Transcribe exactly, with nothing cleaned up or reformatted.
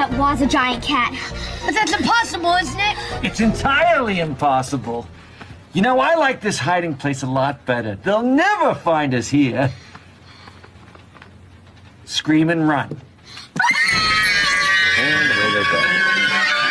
that was a giant cat. But that's impossible, isn't it? It's entirely impossible. You know, I like this hiding place a lot better. They'll never find us here. Scream and run. And away they go.